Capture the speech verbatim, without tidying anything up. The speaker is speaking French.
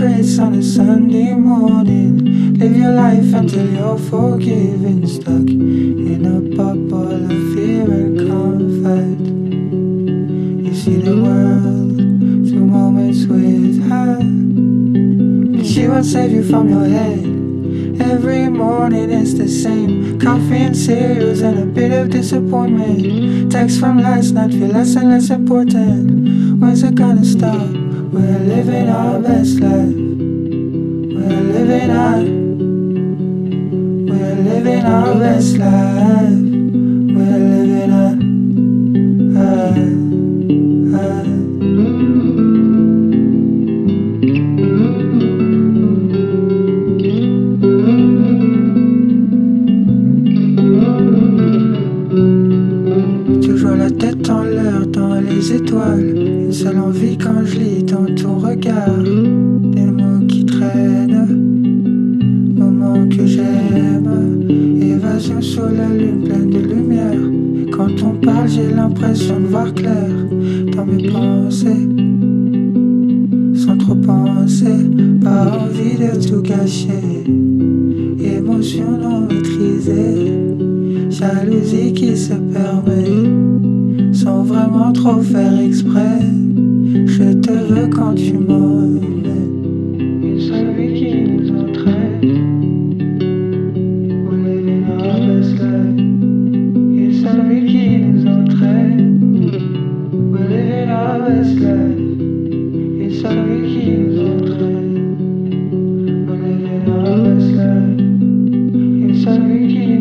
secrets on a Sunday morning. Live your life until you're forgiven. Stuck in a bubble of fear and comfort. You see the world through moments with her, but she won't save you from your head. Every morning it's the same. Coffee and cereals and a bit of disappointment. Texts from last night feel less and less important. When's it gonna stop? We're living our best life. We're living our We're living our best life. We're living our, our, our. Toujours la tête en l'air dans les étoiles. Une seule envie quand je lis dans ton regard. Des mots qui traînent, moments que j'aime. Évasion sous la lune pleine de lumière. Quand on parle j'ai l'impression de voir clair dans mes pensées. Sans trop penser, pas envie de tout gâcher. Émotion non maîtrisée, jalousie qui se permet sans vraiment trop faire exprès. Je te veux quand tu m'emmènes. Une seule vie qui nous entraîne. We're living our best life. Une seule vie qui nous entraîne. We're living our best life. Une seule vie qui nous entraîne. We're living our best life. Une seule vie qui